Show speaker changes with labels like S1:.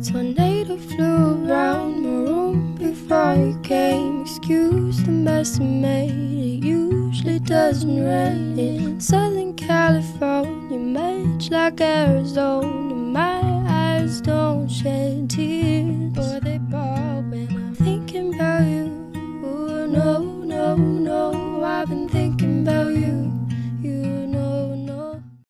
S1: Tornado flew around my room before you came. Excuse the mess I made, it usually doesn't rain in Southern California, much like Arizona. My eyes don't shed tears.